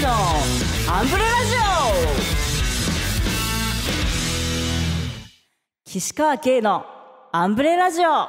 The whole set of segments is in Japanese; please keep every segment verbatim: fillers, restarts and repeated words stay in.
K のアンブレラジオ、岸川Kのアンブレラジオ。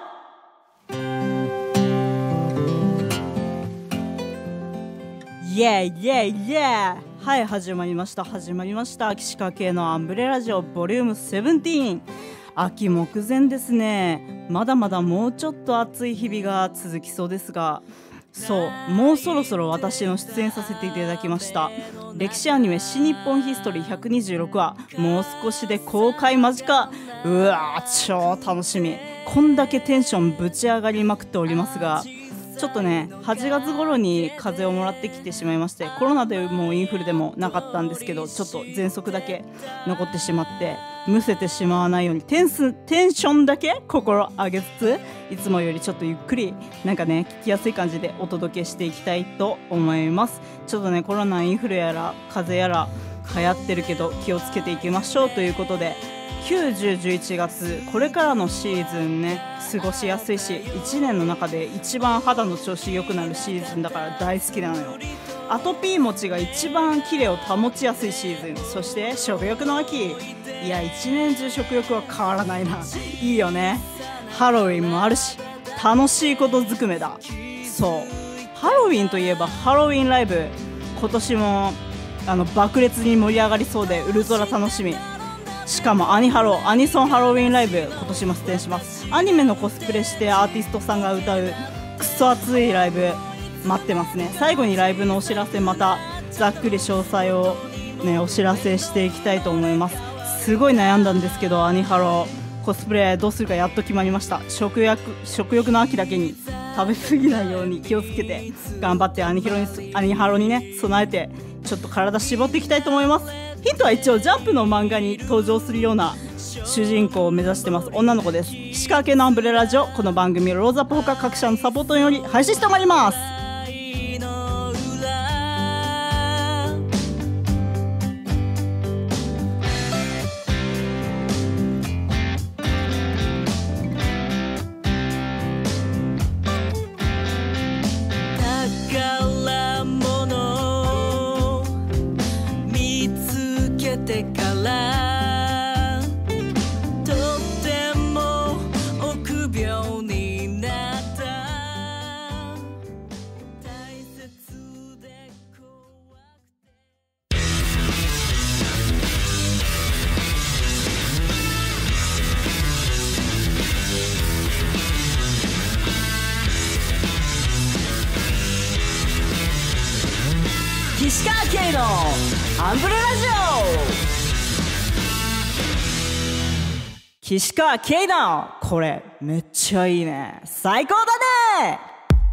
イエイイエイイエイ。はい、始まりました始まりました岸川Kのアンブレラジオボリュームセブンティーン。秋目前ですね。まだまだもうちょっと暑い日々が続きそうですが、そう、もうそろそろ私の出演させていただきました歴史アニメ新日本ヒストリーひゃくにじゅうろくわ、もう少しで公開間近。うわー、超楽しみ。こんだけテンションぶち上がりまくっておりますが、ちょっとね、はちがつ頃に風邪をもらってきてしまいまして、コロナでもインフルでもなかったんですけど、ちょっと喘息だけ残ってしまって、むせてしまわないようにテンステンションだけ心上げつつ、いつもよりちょっとゆっくりなんかね、聞きやすい感じでお届けしていきたいと思います。ちょっとね、コロナインフルやら風邪やら流行ってるけど気をつけていきましょうということで、きゅう、じゅう、じゅういちがつ、これからのシーズンね、過ごしやすいし、いちねんの中で一番肌の調子良くなるシーズンだから大好きなのよ。アトピー持ちが一番キレを保ちやすいシーズン、そして食欲の秋。いや、一年中食欲は変わらないな。いいよね。ハロウィンもあるし、楽しいことずくめだ。そう、ハロウィンといえばハロウィンライブ、今年もあの爆裂に盛り上がりそうでウルトラ楽しみ。しかもアニハロアニソンハロウィンライブ、今年も出演します。アニメのコスプレしてアーティストさんが歌うクソ熱いライブ待ってますね。最後にライブのお知らせ、またざっくり詳細をね、お知らせしていきたいと思います。すごい悩んだんですけど、アニハロコスプレどうするかやっと決まりました。食欲食欲の秋だけに食べ過ぎないように気をつけて頑張ってアニヒロにアニハロにね備えて、ちょっと体絞っていきたいと思います。ヒントは一応ジャンプの漫画に登場するような主人公を目指してます。女の子です。岸川Kのアンブレラジオ、この番組はローズアップほか各社のサポートにより配信してまいります。 宝物見つけてからとっても臆病になった大切で怖くて。 岸川Kのアンブレラジオ、岸川Kのこれめっちゃいいね、最高だね。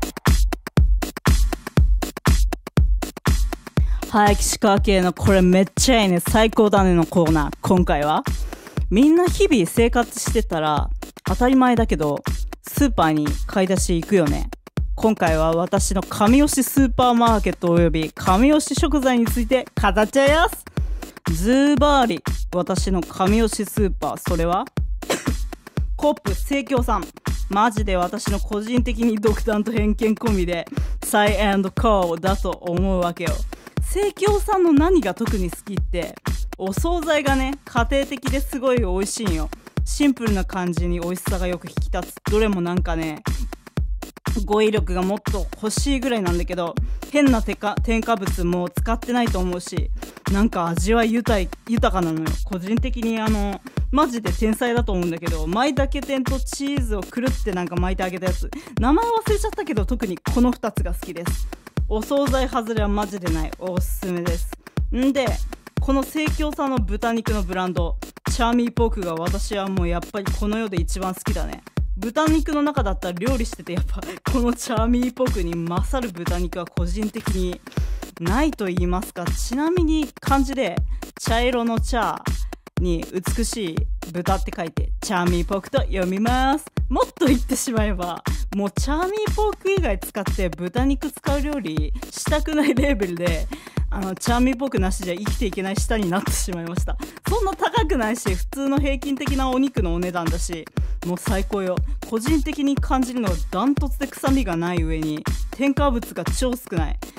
はい、岸川Kのこれめっちゃいいね、最高だねのコーナー。今回はみんな日々生活してたら当たり前だけどスーパーに買い出し行くよね。今回は私の神推しスーパーマーケットおよび神推し食材について語っちゃいます。ズバーリ私の神推しスーパー、それはコップ生協さん。マジで私の個人的に独断と偏見込みでサイエンドコーだと思うわけよ。生協さんの何が特に好きって、お惣菜がね家庭的ですごい美味しいんよ。シンプルな感じに美味しさがよく引き立つ。どれもなんかね語彙力がもっと欲しいぐらいなんだけど、変な添加添加物も使ってないと思うし、なんか味は豊い豊かなのよ。個人的にあのマジで天才だと思うんだけど、舞茸天とチーズをくるってなんか巻いてあげたやつ、名前忘れちゃったけど特にこのふたつが好きです。お惣菜外れはマジでない、おすすめです。んでこの生協さんの豚肉のブランドチャーミーポークが私はもうやっぱりこの世で一番好きだね。豚肉の中だったら料理しててやっぱこのチャーミーポークに勝る豚肉は個人的にないと言いますか。ちなみに漢字で茶色の茶に美しい豚って書いてチャーミーポークと読みます。もっと言ってしまえばもうチャーミーポーク以外使って豚肉使う料理したくないレベルで、あのチャーミーポークなしじゃ生きていけない舌になってしまいました。そんな高くないし普通の平均的なお肉のお値段だし、もう最高よ。個人的に感じるのはダントツで臭みがない上に添加物が超少ない。臭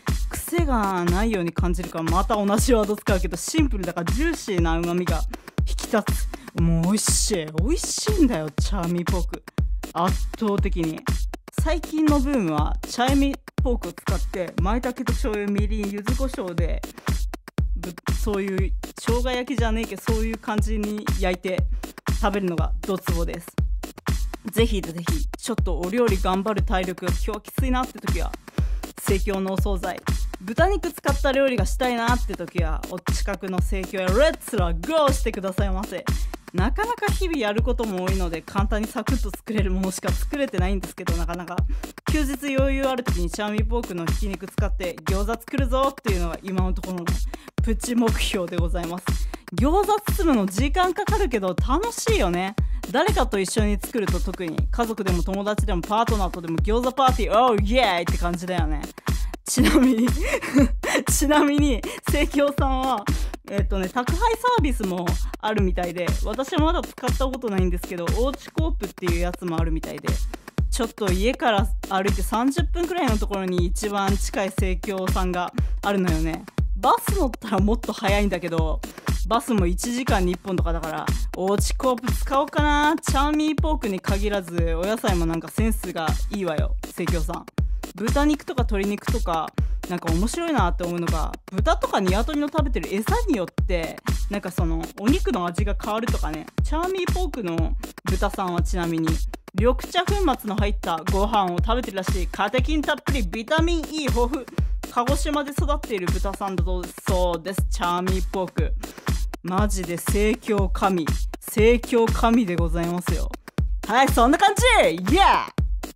癖がないように感じるから、また同じワード使うけど、シンプルだからジューシーな旨味が引き立つ。もう美味しい美味しいんだよ、チャーミーポーク。圧倒的に。最近のブームはチャーミーポークを使って舞茸と醤油、みりん、柚子胡椒でぶそういう生姜焼きじゃねえけど、そういう感じに焼いて食べるのがドツボです。ぜひぜひちょっとお料理頑張る体力が今日はきついなって時は、生協のお惣菜豚肉使った料理がしたいなって時は、お近くの生協やレッツラゴーしてくださいませ。なかなか日々やることも多いので、簡単にサクッと作れるものしか作れてないんですけど、なかなか休日余裕ある時にチャーミーポークのひき肉使って餃子作るぞっていうのが今のところのプチ目標でございます。餃子包むの時間かかるけど楽しいよね。誰かと一緒に作ると、特に家族でも友達でもパートナーとでも餃子パーティー、オーイエーイって感じだよね。ちなみにちなみに生協さんはえっとね宅配サービスもあるみたいで、私はまだ使ったことないんですけど、おうちコープっていうやつもあるみたいで、ちょっと家から歩いてさんじゅっぷんくらいのところに一番近い生協さんがあるのよね。バス乗ったらもっと早いんだけど、バスもいちじかんにいっぽんとかだから、おうちコープ使おうかな。チャーミーポークに限らずお野菜もなんかセンスがいいわよ、生協さん。豚肉とか鶏肉とかなんか面白いなって思うのが、豚とか鶏の食べてる餌によってなんかそのお肉の味が変わるとかね。チャーミーポークの豚さんはちなみに緑茶粉末の入ったご飯を食べてるらしい。カテキンたっぷり、ビタミン E 豊富、鹿児島で育っている豚さんだそうです。チャーミーポークマジで生協神生協神でございますよ。はい、そんな感じ。イエー。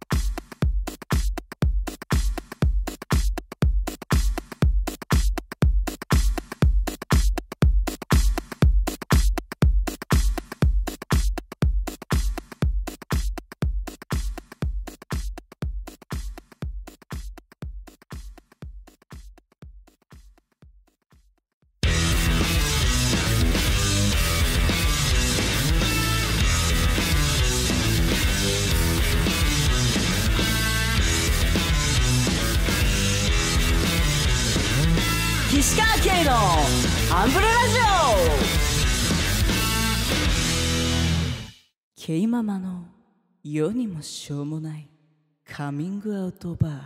石川県のアンブレラジオ。ケイママの世にもしょうもないカミングアウトバ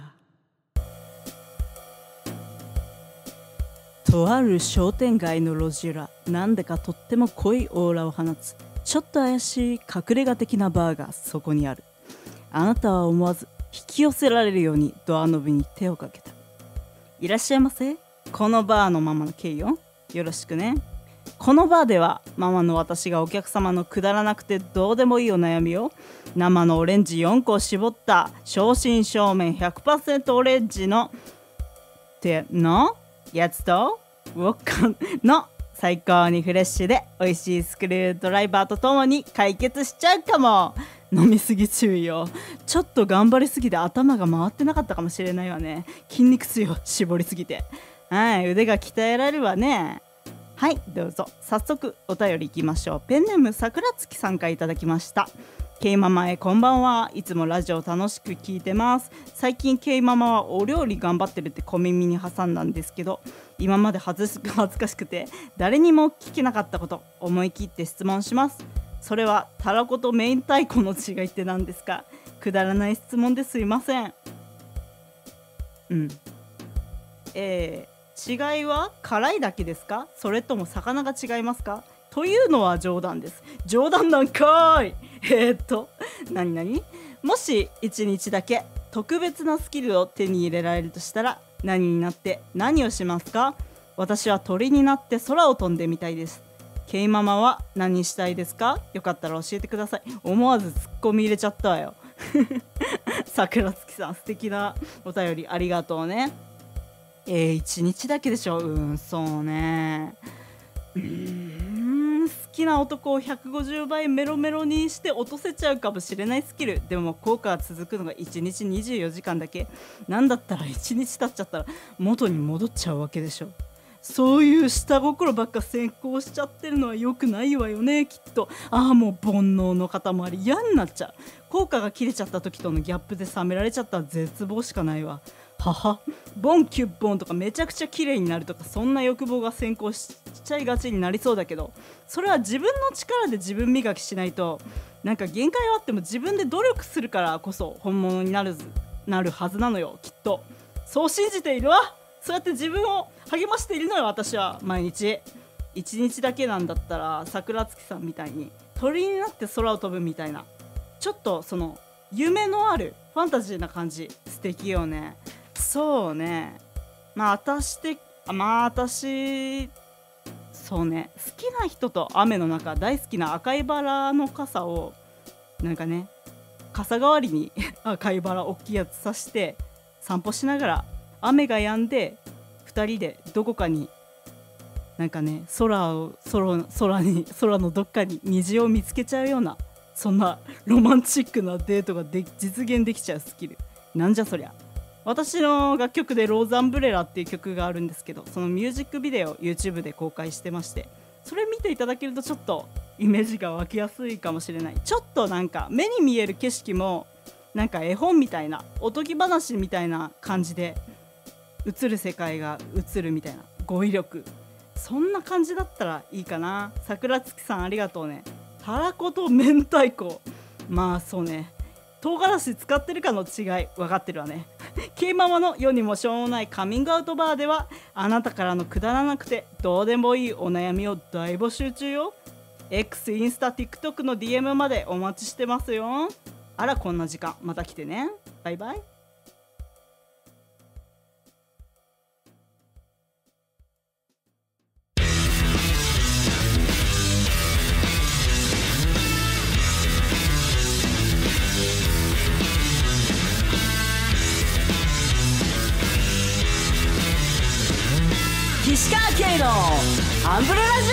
ー。とある商店街の路地裏、なんでかとっても濃いオーラを放つちょっと怪しい隠れ家的なバーがそこにある。あなたは思わず引き寄せられるようにドアノブに手をかけた。いらっしゃいませ。このバーのママのケイよ。よろしくね。このバーではママの私がお客様のくだらなくてどうでもいいお悩みを生のオレンジよんこを絞った正真正銘 ひゃくパーセント オレンジのってのやつとウォッカの最高にフレッシュで美味しいスクリュードライバーとともに解決しちゃうかも。飲みすぎ注意よ。ちょっと頑張りすぎて頭が回ってなかったかもしれないわね。筋肉痛よ、絞りすぎて。はい、腕が鍛えられるわね。はい、どうぞ。早速お便りいきましょう。ペンネームさくらつきさんからいただきました。ケイママへこんばんは。いつもラジオ楽しく聞いてます。最近ケイママはお料理頑張ってるって小耳に挟んだんですけど、今まで恥ず恥ずかしくて誰にも聞けなかったこと、思い切って質問します。それはたらこと明太子の違いって何ですか？くだらない質問ですいません。うんえー、違いは辛いだけですか？それとも魚が違いますか？というのは冗談です。冗談なんかーい。えー、っと何何もし一日だけ特別なスキルを手に入れられるとしたら何になって何をしますか？私は鳥になって空を飛んでみたいです。ケイママは何したいですか？よかったら教えてください。思わずツッコミ入れちゃったわよ。桜月さん、素敵なお便りありがとうね。えー、一日だけでしょ。うんそうねうーん好きな男をひゃくごじゅうばいメロメロにして落とせちゃうかもしれないスキル。でも効果が続くのがいちにちにじゅうよじかんだけ。なんだったらいちにち経っちゃったら元に戻っちゃうわけでしょ。そういう下心ばっか先行しちゃってるのは良くないわよね、きっと。ああもう煩悩の塊、嫌になっちゃう。効果が切れちゃった時とのギャップで冷められちゃったら絶望しかないわ。 はボンキュッボンとかめちゃくちゃ綺麗になるとか、そんな欲望が先行しちゃいがちになりそうだけど、それは自分の力で自分磨きしないと、なんか限界はあっても自分で努力するからこそ本物になるなるはずなのよ、きっと。そう信じているわ。そうやって自分を励ましているのよ、私は。毎日一日だけなんだったら桜月さんみたいに鳥になって空を飛ぶみたいな、ちょっとその夢のあるファンタジーな感じ、素敵よね。そうね、まあ私的まあ私そうね、好きな人と雨の中、大好きな赤いバラの傘をなんかね、傘代わりに赤いバラ大きいやつさして散歩しながら、雨が止んでふたりでどこかになんかね、空を 空, 空に空のどっかに虹を見つけちゃうような、そんなロマンチックなデートがで実現できちゃうスキルなんじゃそりゃ。私の楽曲でローズアンブレラっていう曲があるんですけど、そのミュージックビデオを YouTube で公開してまして、それ見ていただけるとちょっとイメージが湧きやすいかもしれない。ちょっとなんか目に見える景色もなんか絵本みたいな、おとぎ話みたいな感じで映る世界が映るみたいな語彙力、そんな感じだったらいいかな。桜月さんありがとうね。たらこと明太子、まあそうね、唐辛子使ってるかの違い分かってるわね。K ママの世にもしょうもないカミングアウトバーでは、あなたからのくだらなくてどうでもいいお悩みを大募集中よ。 X、インスタ、TikTok の ディーエム までお待ちしてますよ。あら、こんな時間また来てね。バイバイ。岸川系のアンブレラジ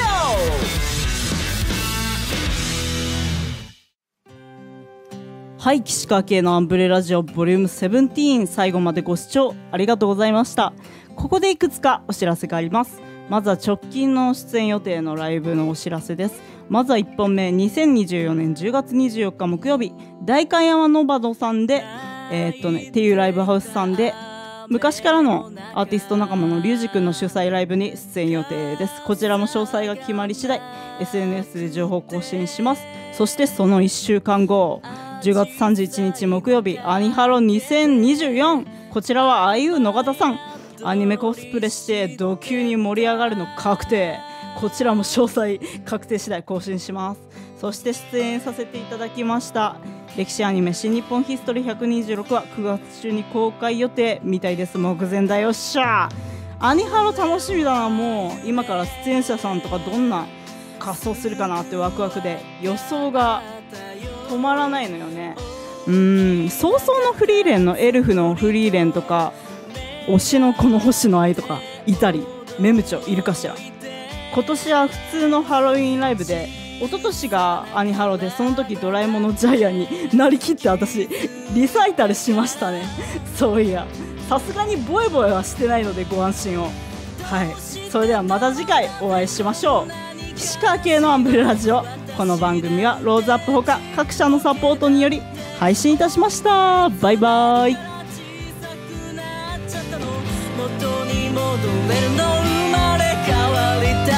オ。はい、岸川系のアンブレラジオボリュームセブンティーン、最後までご視聴ありがとうございました。ここでいくつかお知らせがあります。まずは直近の出演予定のライブのお知らせです。まずはいっぽんめ、にせんにじゅうよねんじゅうがつにじゅうよっか木曜日、代官山ノバドさんでえー、っとねっていうライブハウスさんで、昔からのアーティスト仲間のリュウジ君の主催ライブに出演予定です。こちらも詳細が決まり次第 エスエヌエス で情報更新します。そしてそのいっしゅうかんご、じゅうがつさんじゅういちにち木曜日、アニハロにせんにじゅうよん、こちらは アイユー 野方さん、アニメコスプレしてド級に盛り上がるの確定。こちらも詳細確定次第更新します。そして出演させていただきました歴史アニメ新日本ヒストリーひゃくにじゅうろくはくがつ中に公開予定みたいです。目前だよっしゃ。アニハロ楽しみだな。もう今から出演者さんとかどんな仮装するかなってワクワクで予想が止まらないのよね。うーん、早々のフリーレンのエルフのフリーレンとか、推しのこの星の愛とかいたり、メムチョいるかしら。今年は普通のハロウィンライブで、一昨年がアニハロで、その時ドラえもんのジャイアンになりきって私リサイタルしましたね。そういや、さすがにボイボイはしてないのでご安心を。はい、それではまた次回お会いしましょう。岸川系のアンブレラジオ。この番組はローズアップほか各社のサポートにより配信いたしました。バイバイ。 元に戻れるの、生まれ変わりた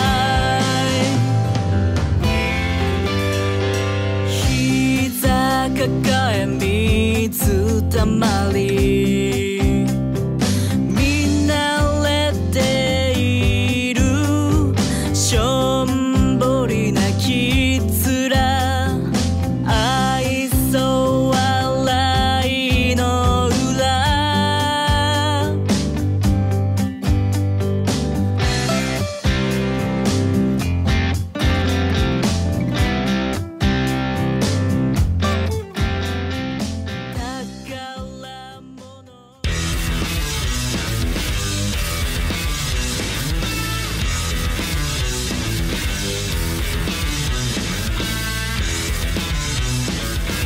い。膝抱え水たまり、見慣れているしょんぼりなきつら、愛想笑いの裏、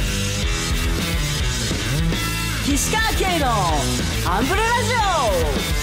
岸川系のアンブレラジオ。